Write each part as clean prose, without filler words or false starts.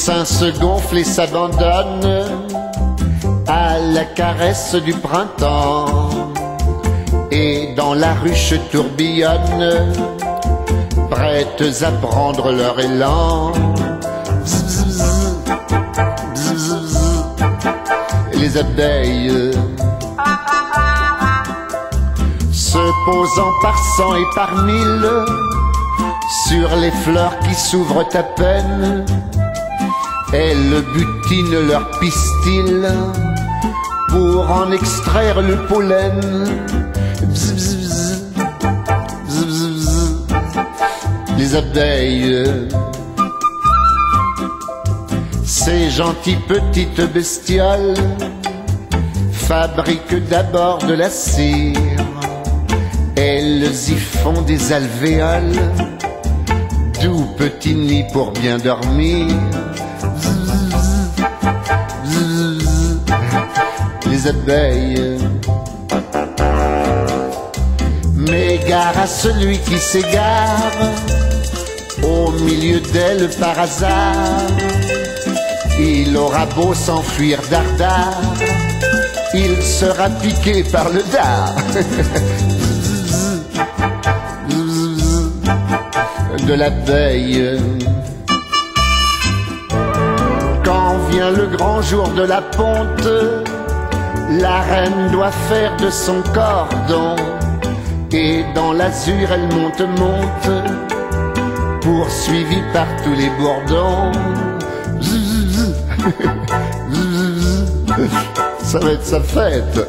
seins se gonflent et s'abandonnent à la caresse du printemps. Et dans la ruche tourbillonnent, prêtes à prendre leur élan. Bzz, bzz, bzz, bzz. Les abeilles se posant par cent et par mille sur les fleurs qui s'ouvrent à peine, elles butinent leur pistil pour en extraire le pollen. Bzz, bzz, bzz. Bzz, bzz, bzz. Les abeilles, ces gentilles petites bestioles, fabriquent d'abord de la cire. Elles y font des alvéoles, doux petits nids pour bien dormir. Les abeilles, mais gare à celui qui s'égare au milieu d'elles par hasard. Il aura beau s'enfuir dardard, il sera piqué par le dard. De l'abeille. Quand vient le grand jour de la ponte, la reine doit faire de son cordon, et dans l'azur elle monte, monte, poursuivie par tous les bourdons. Ça va être sa fête.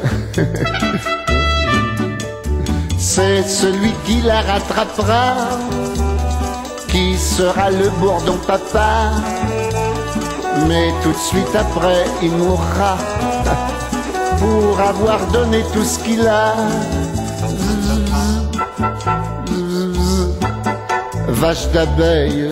C'est celui qui la rattrapera qui sera le bourdon papa, mais tout de suite après il mourra pour avoir donné tout ce qu'il a. Vache d'abeille,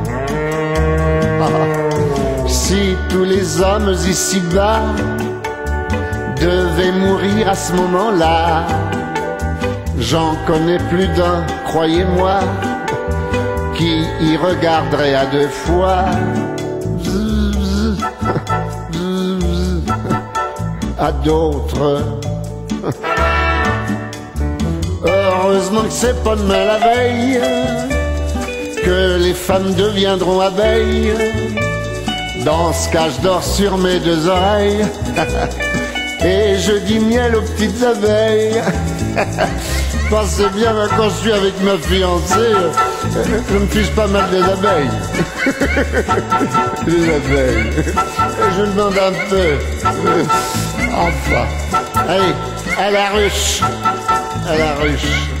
si tous les hommes ici-bas devaient mourir à ce moment-là, j'en connais plus d'un, croyez-moi, qui y regarderait à deux fois. À d'autres, heureusement que c'est pas demain la veille que les femmes deviendront abeilles. Dans ce cas je dors sur mes deux oreilles et je dis miel aux petites abeilles. Pensez bien, quand je suis avec ma fiancée, je me fiche pas mal des abeilles. Les abeilles. Et je demande un peu. Enfin. Allez, à la ruche. À la ruche.